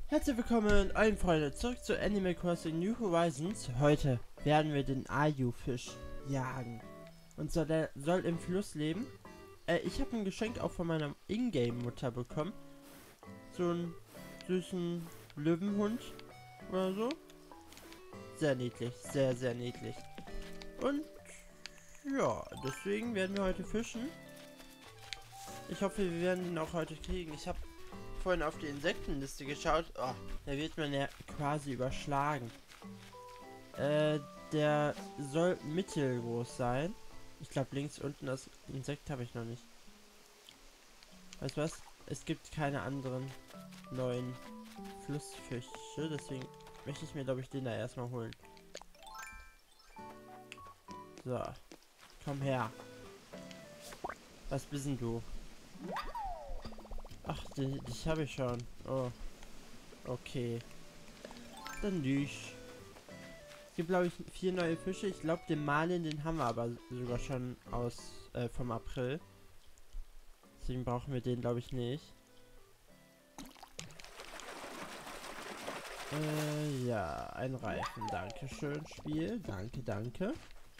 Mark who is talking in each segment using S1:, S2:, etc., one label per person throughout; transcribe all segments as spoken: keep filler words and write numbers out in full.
S1: Herzlich willkommen, allen Freunde, zurück zu Animal Crossing New Horizons. Heute werden wir den Ayu-Fisch jagen. Und so, der soll im Fluss leben. Äh, ich habe ein Geschenk auch von meiner Ingame-Mutter bekommen. So einen süßen Löwenhund oder so. Sehr niedlich, sehr, sehr niedlich. Und ja, deswegen werden wir heute fischen. Ich hoffe, wir werden ihn auch heute kriegen. Ich habe vorhin auf die Insektenliste geschaut. Oh, da wird man ja quasi überschlagen. Äh, der soll mittelgroß sein. Ich glaube, links unten das Insekt habe ich noch nicht. Weißt du was? Es gibt keine anderen neuen Flussfische. Deswegen möchte ich mir, glaube ich, den da erstmal holen. So. Komm her. Was bist denn du? Ach, die, dich habe ich schon. Oh. Okay. Dann nicht. Es gibt, glaube ich, vier neue Fische. Ich glaube, den Marlin, den haben wir aber sogar schon aus äh, vom April. Deswegen brauchen wir den, glaube ich, nicht. Äh, ja, ein Reifen. Dankeschön, Spiel. Danke, danke.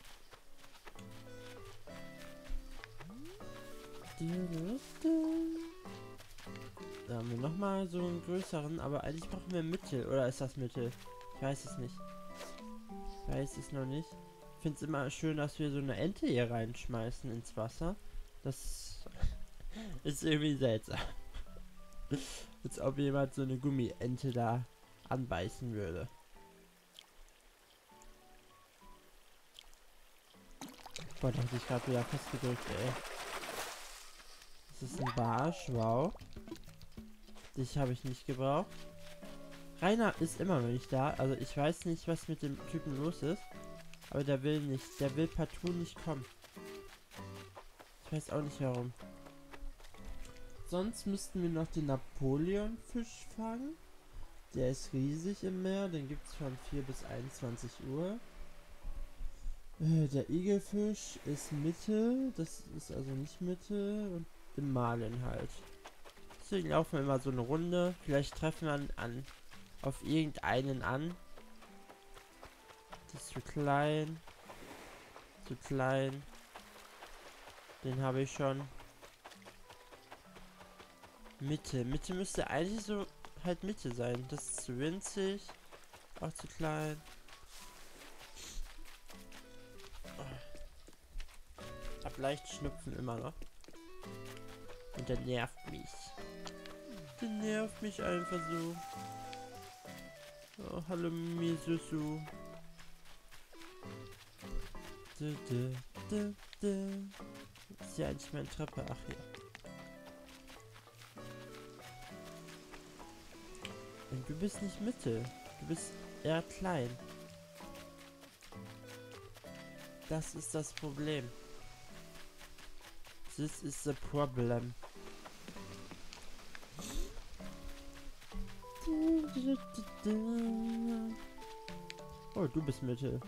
S1: Da haben wir nochmal so einen größeren, aber eigentlich brauchen wir Mittel. Oder ist das Mittel? Ich weiß es nicht. Ich weiß es noch nicht. Ich finde es immer schön, dass wir so eine Ente hier reinschmeißen ins Wasser. Das ist irgendwie seltsam. Als ob jemand so eine Gummiente da anbeißen würde. Boah, da hatte ich gerade wieder festgedrückt, ey. Das ist ein Barsch, wow. Dich habe ich nicht gebraucht. Rainer ist immer noch nicht da. Also ich weiß nicht, was mit dem Typen los ist. Aber der will nicht. Der will partout nicht kommen. Ich weiß auch nicht warum. Sonst müssten wir noch den Napoleonfisch fangen. Der ist riesig im Meer. Den gibt es von vier bis einundzwanzig Uhr. Äh, der Igelfisch ist Mitte. Das ist also nicht Mitte. Und im Marlin halt. Deswegen laufen wir immer so eine Runde. Vielleicht treffen wir an, an auf irgendeinen an. Das ist zu klein. Zu klein. Den habe ich schon. Mitte. Mitte müsste eigentlich so halt Mitte sein. Das ist zu winzig. Auch zu klein. Ich hab leicht Schnupfen immer noch. Und der nervt mich. Der nervt mich einfach so. Oh, hallo Misusu. Du, du, du, du. Ist ja eigentlich meine Treppe. Ach ja. Und du bist nicht Mitte. Du bist eher klein. Das ist das Problem. This is the problem. Oh, du bist Mitte.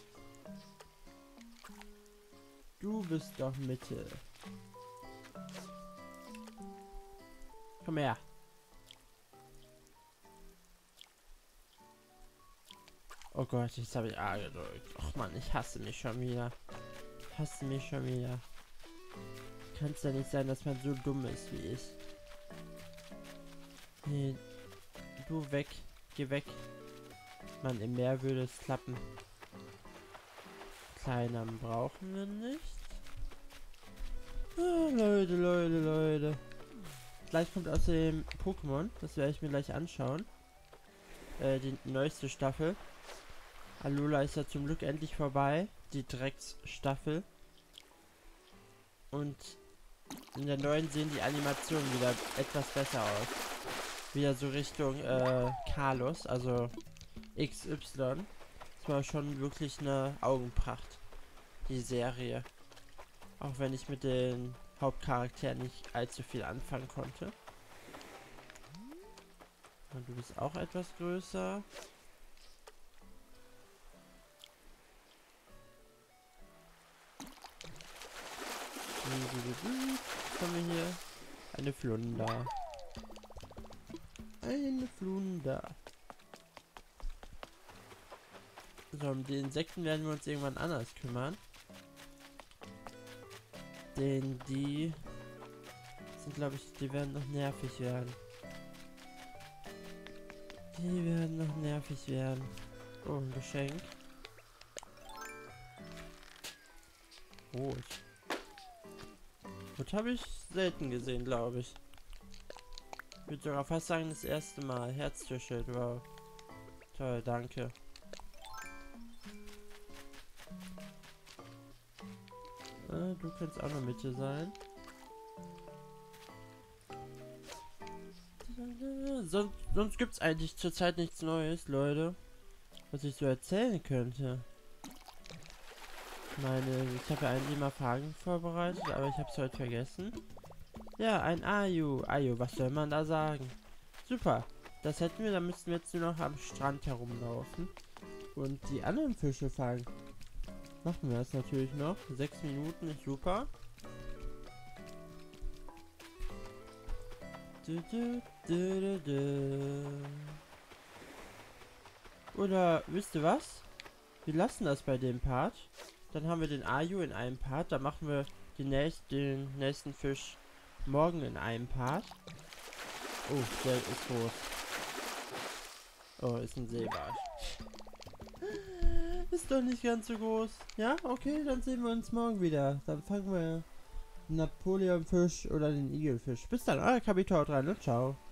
S1: Du bist doch Mitte. Komm her. Oh Gott, jetzt habe ich A gedrückt. Och man, ich hasse mich schon wieder. Ich hasse mich schon wieder. Kann es ja nicht sein, dass man so dumm ist wie ich. Nee. Du weg. Geh weg. Mann, im Meer würde es klappen. Kleiner brauchen wir nicht. Ah, Leute, Leute, Leute. Gleich kommt außerdem Pokémon. Das werde ich mir gleich anschauen. Äh, die neueste Staffel. Alola ist ja zum Glück endlich vorbei. Die Drecksstaffel. Und in der neuen sehen die Animationen wieder etwas besser aus. Wieder so Richtung äh, Carlos, also X Y. Das war schon wirklich eine Augenpracht, die Serie. Auch wenn ich mit den Hauptcharakteren nicht allzu viel anfangen konnte. Und du bist auch etwas größer. Was haben wir hier? Eine Flunder. Eine Flunder. da. So, um die Insekten werden wir uns irgendwann anders kümmern. Denn die sind, glaube ich, die werden noch nervig werden. Die werden noch nervig werden. Oh, ein Geschenk. Rot. Rot habe ich selten gesehen, glaube ich. Ich würde sogar fast sagen, das erste Mal. Herztierschild, wow. Toll, danke. Äh, du kannst auch noch Mitte sein. Sonst, sonst gibt es eigentlich zurzeit nichts Neues, Leute. Was ich so erzählen könnte. Ich meine, ich habe ja eigentlich mal Fragen vorbereitet, aber ich habe es heute vergessen. Ja, ein Ayu. Ayu, was soll man da sagen? Super, das hätten wir, dann müssten wir jetzt nur noch am Strand herumlaufen. Und die anderen Fische fangen. Machen wir das natürlich noch. Sechs Minuten ist super. Du, du, du, du, du. Oder wisst ihr was? Wir lassen das bei dem Part. Dann haben wir den Ayu in einem Part. Dann machen wir den, nächst, den nächsten Fisch morgen in einem Part. Oh, der ist groß. Oh, ist ein Seebarsch. Ist doch nicht ganz so groß. Ja, okay, dann sehen wir uns morgen wieder. Dann fangen wir Napoleonfisch oder den Igelfisch. Bis dann, euer Kapitän rein und ciao.